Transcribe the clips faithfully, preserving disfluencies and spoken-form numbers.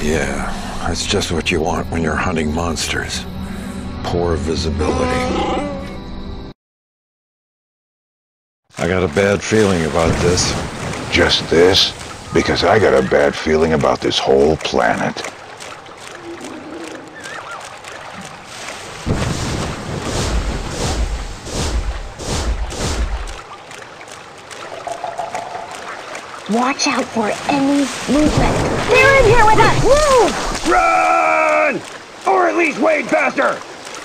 Yeah, that's just what you want when you're hunting monsters. Poor visibility. I got a bad feeling about this. Just this? Because I got a bad feeling about this whole planet. Watch out for any movement. They're in here with us! Move! Run! Or at least wade faster!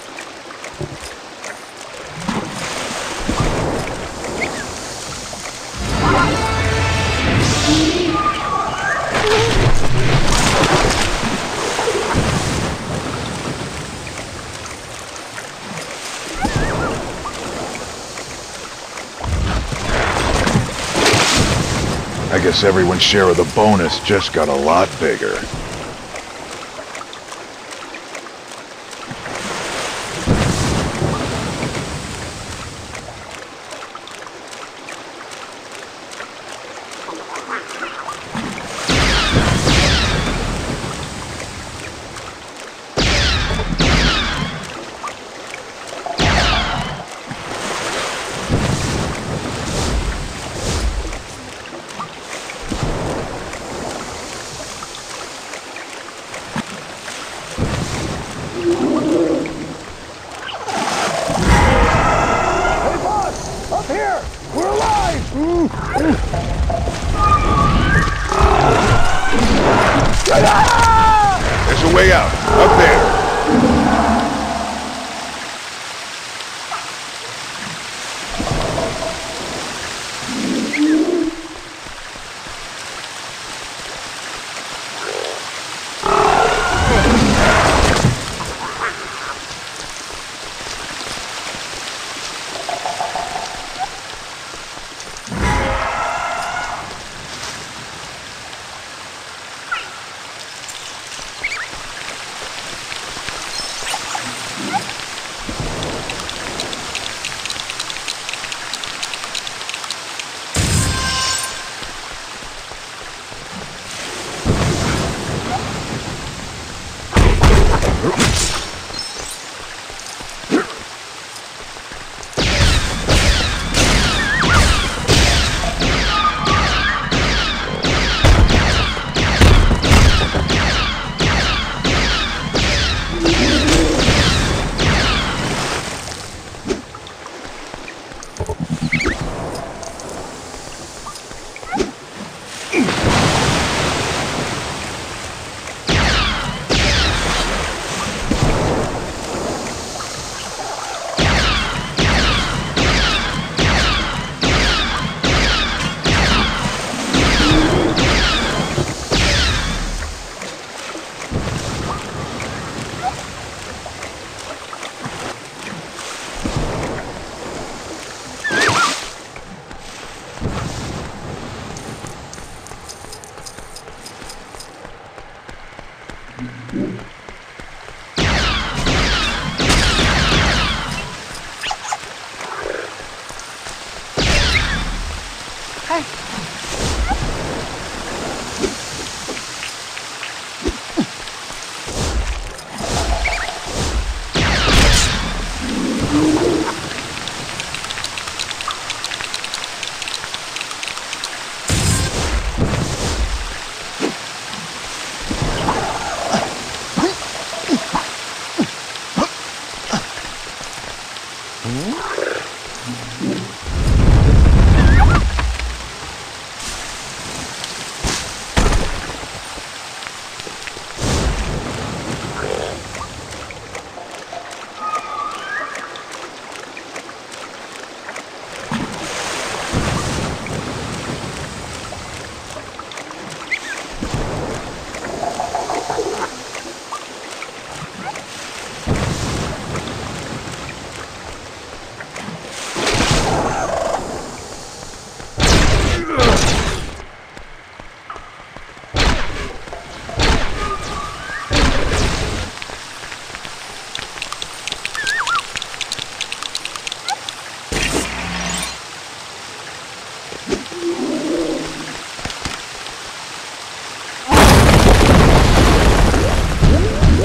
I guess everyone's share of the bonus just got a lot bigger. There's a way out, up there.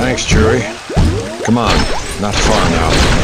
Thanks, Chewie. Come on, not far now.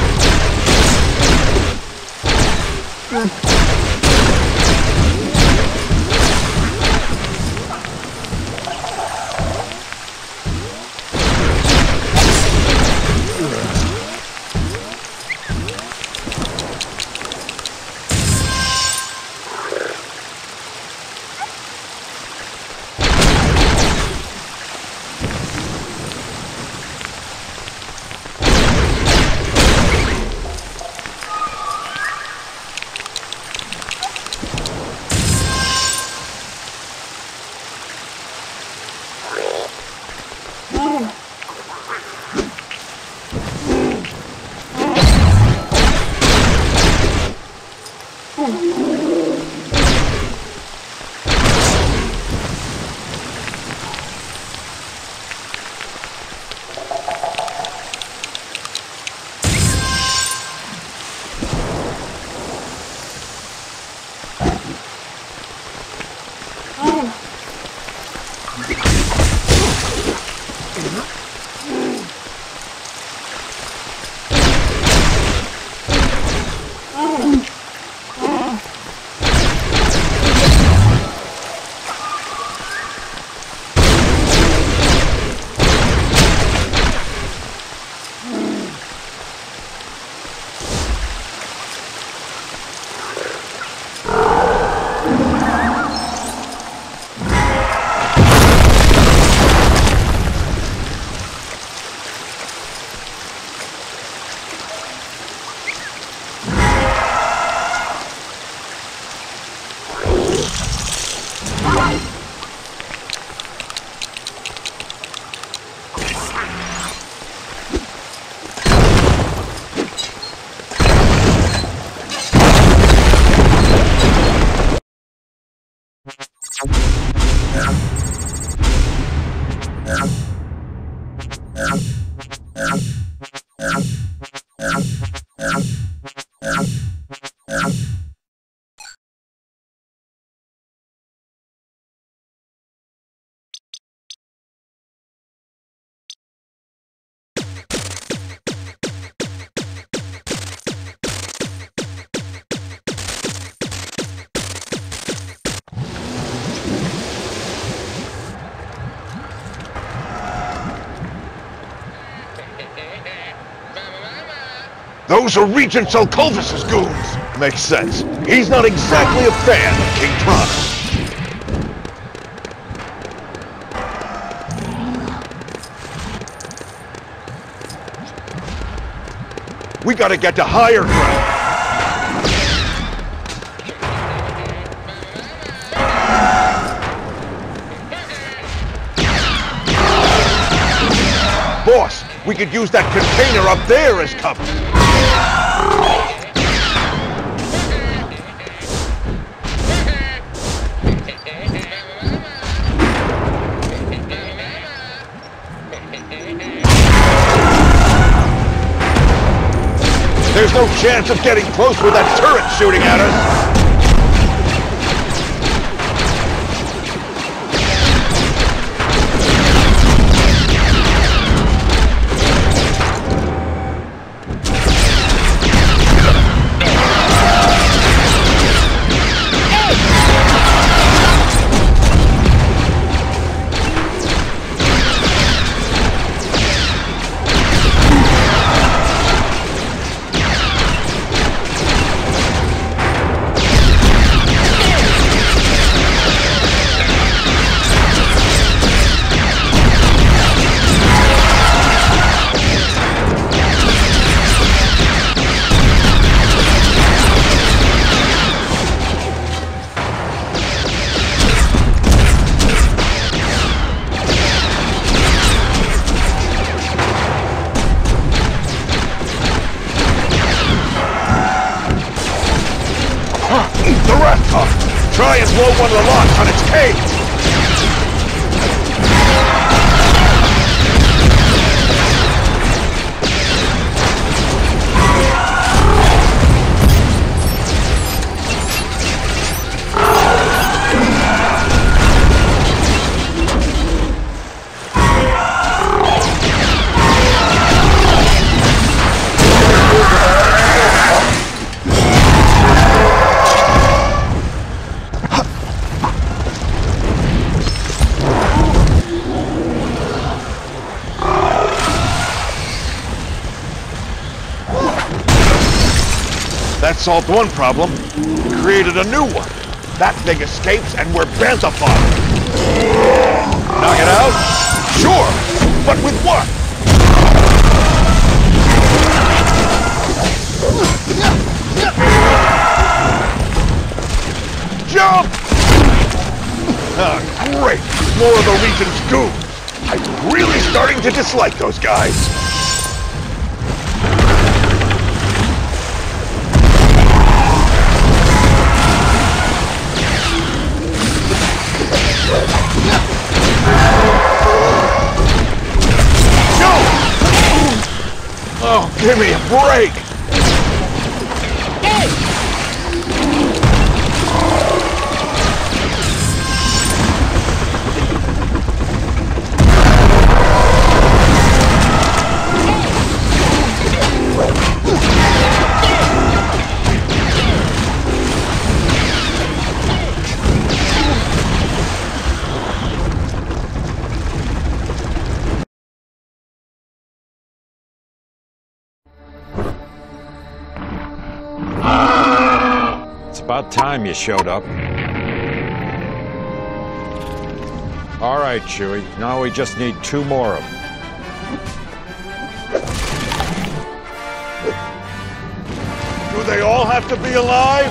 Those are Regent Selkovis's goons. Makes sense. He's not exactly a fan of King Tron. We gotta get to higher ground. Boss, we could use that container up there as cover. There's no chance of getting close with that turret shooting at us. The Rathtar! Try and blow one of the locks on its cage! That solved one problem. We created a new one. That thing escapes and we're bantha-fodder. Knock it out? Sure, but with what? Jump! Ah, great! More of the region's goons. I'm really starting to dislike those guys. Oh, give me a break! It's about time you showed up. All right, Chewie. Now we just need two more of them. Do they all have to be alive?